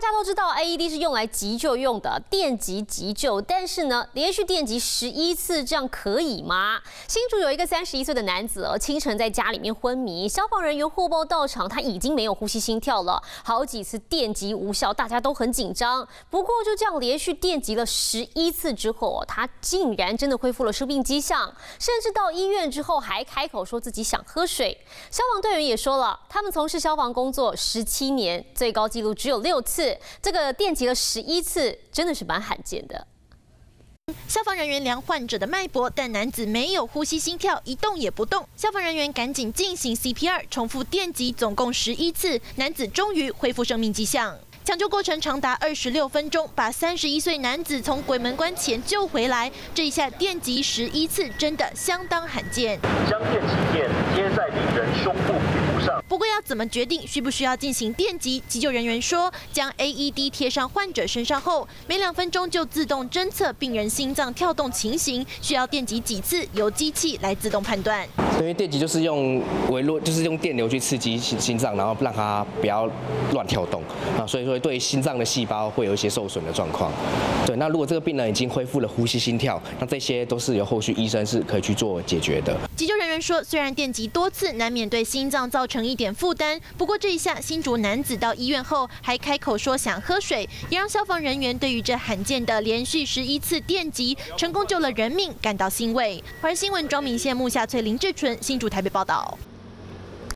家都知道 AED 是用来急救用的，电击急救。但是呢，连续电击11次，这样可以吗？新竹有一个31岁的男子清晨在家里面昏迷，消防人员获报到场，他已经没有呼吸心跳了，好几次电击无效，大家都很紧张。不过就这样连续电击了11次之后，他竟然真的恢复了生命迹象，甚至到医院之后还开口说自己想喝水。消防队员也说了，他们从事消防工作17年，最高纪录只有6次，这个电击了11次，真的是蛮罕见的。 消防人员量患者的脉搏，但男子没有呼吸心跳，一动也不动。消防人员赶紧进行 CPR， 重复电击，总共11次，男子终于恢复生命迹象。抢救过程长达26分钟，把31岁男子从鬼门关前救回来。这一下电击11次，真的相当罕见。 将电击片贴在病人胸部皮肤上。 不过要怎么决定需不需要进行电击？急救人员说，将 AED 贴上患者身上后，每2分钟就自动侦测病人心脏跳动情形，需要电击几次，由机器来自动判断。 因为电击就是用微弱，就是用电流去刺激心脏，然后让它不要乱跳动啊，所以说对心脏的细胞会有一些受损的状况。对，那如果这个病人已经恢复了呼吸心跳，那这些都是由后续医生是可以去做解决的。 急救人员说，虽然电击多次难免对心脏造成一点负担，不过这一下新竹男子到医院后还开口说想喝水，也让消防人员对于这罕见的连续11次电击成功救了人命感到欣慰。华视新闻庄明宪、木下翠、林志纯新竹台北报道。